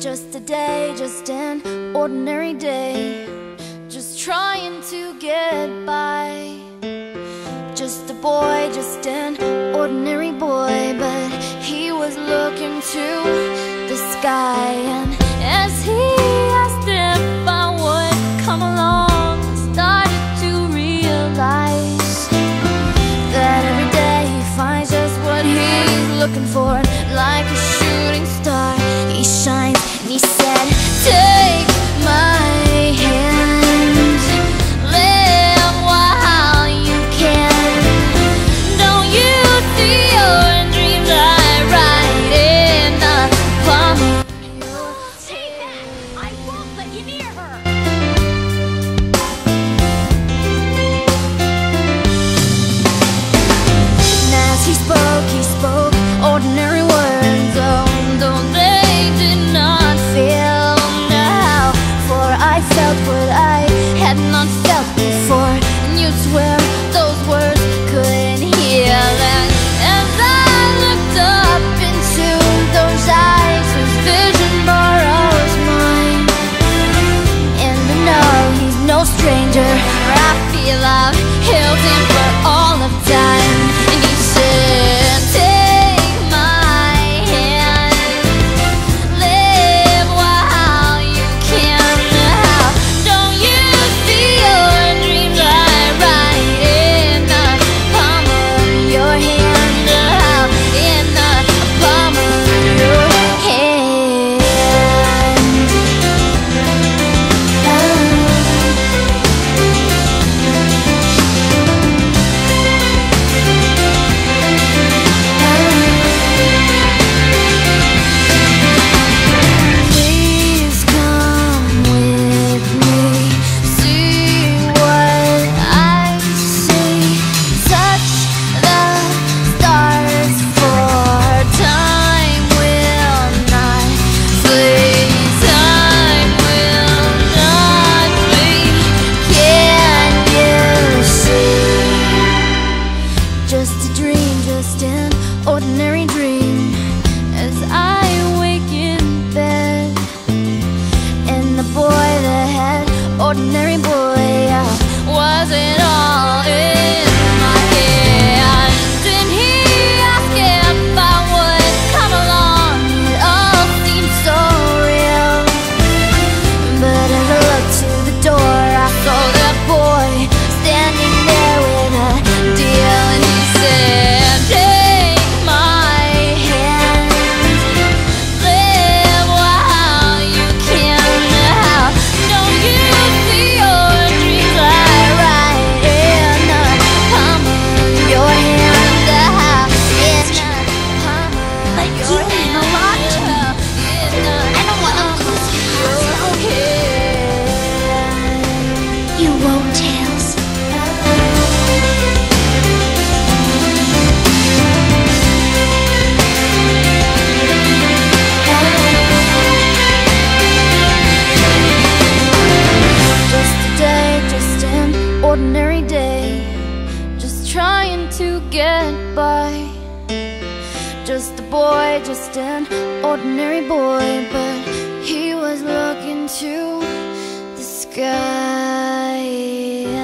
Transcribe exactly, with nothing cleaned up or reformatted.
Just a day, just an ordinary day, just trying to get by. Just a boy, just an ordinary boy, but he was looking to the sky. And as he asked if I would come along, I started to realize that every day he finds just what he's looking for. And like a shooting star, he shines. And he said, take my hand, live while you can. Don't you see your dreams lie right in the palm of your hand? Take that! I won't let you near her! And as he spoke, he spoke ordinary words. Oh, though they did not feel now, for I felt what I had not felt before, and you'd swear those words couldn't heal. And as I looked up into those eyes, whose vision borrows mine, and I know he's no stranger, for I feel I've held him for all of time. And he said, take my hand, live while you can. Now, don't you see your dreams lie right in the palm of your hand? Now, in the palm of your hand. Please come with me, see what I see, touch the stars, for time will not flee, time will not flee. Can you see? Just a dream, just an ordinary dream, as I wake in bed. And the boy that had ordinary boy, I wasn't all in my head. Did he ask if I would come along? It all seemed so real, but as I looked to the door, I saw that boy standing there with a deal. And he said, take my hand, live while you can. Now, don't you see your dreams lie right in the palm of your hand? How in the palm of But you your mean a lot to me. hand. In the I don't want to palm lose of you. your hand. You won't, Tails. Just a day, just an ordinary day, just trying to get by. Just a boy, just an ordinary boy, but he was looking to the sky.